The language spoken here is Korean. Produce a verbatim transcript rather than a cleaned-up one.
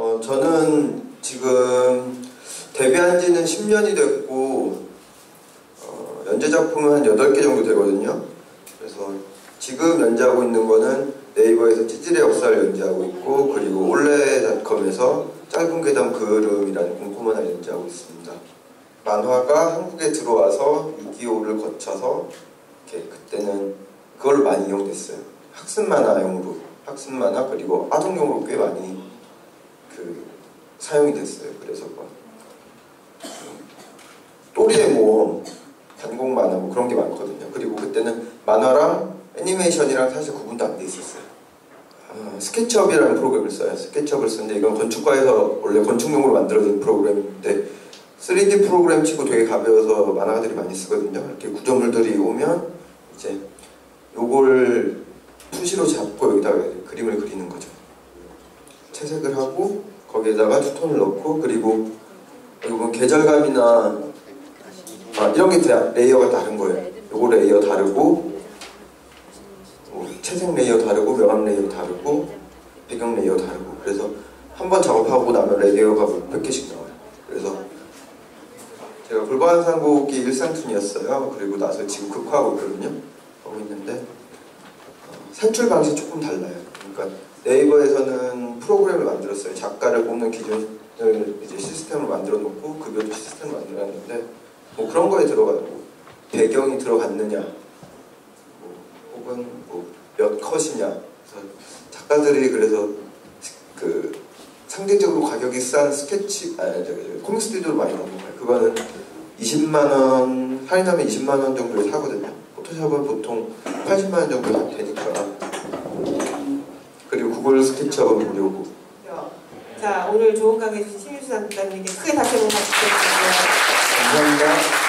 어, 저는 지금 데뷔한 지는 십 년이 됐고 어, 연재 작품은 한 여덟 개 정도 되거든요. 그래서 지금 연재하고 있는 거는 네이버에서 찌질의 역사를 연재하고 있고, 그리고 올레닷컴에서 짧은 괴담 그을음이라는 공포만화를 연재하고 있습니다. 만화가 한국에 들어와서 육이오를 거쳐서 이렇게 그때는 그걸로 많이 이용됐어요. 학습 만화용으로, 학습 만화 그리고 아동용으로 꽤 많이 그 사용이 됐어요. 그래서 뭐 또리의 모험, 단공 만화 뭐 그런 게 많거든요. 그리고 그때는 만화랑 애니메이션이랑 사실 구분도 안 돼 있었어요. 아, 스케치업이라는 프로그램을 써요. 스케치업을 쓰는데 이건 건축과에서 원래 건축용으로 만들어진 프로그램인데 쓰리디 프로그램 치고 되게 가벼워서 만화가들이 많이 쓰거든요. 이렇게 구조물들이 오면 이제 요걸 푸시로 잡고 여기다가 그림을 그리는 거죠. 채색을 하고 거기에다가 투톤을 넣고, 그리고 이건 계절감이나 아, 이런 게 다 레이어가 다른 거예요. 요거 레이어 다르고 뭐 채색 레이어 다르고 명암 레이어 다르고 배경 레이어 다르고, 그래서 한번 작업하고 나면 레이어가 몇 개씩 나와요. 그래서 제가 불바한산곡이 일상툰이었어요. 그리고 나서 지금 극화하고 있거든요. 하고 있는데 어, 산출 방식이 조금 달라요. 그러니까 네이버에서는 프로그램을 만들었어요. 작가를 뽑는 기준을 이제 시스템을 만들어 놓고 급여도 시스템을 만들어 놨는데 뭐 그런 거에 들어가고 배경이 들어갔느냐 뭐 혹은 뭐 몇 컷이냐, 그래서 작가들이 그래서 그 상대적으로 가격이 싼 스케치 아니 저기 코믹 스튜디오를 많이 넣는 거예요. 그거는 이십만 원 할인하면 이십만 원 정도에 사거든요. 포토샵은 보통 팔십만 원 정도 되니까. 그리고 구글 스케치업은 무료고. 자, 오늘 좋은 강의 해주신 신유수 작가님께 크게 다시 한번 박수 부탁드립니다. 감사합니다.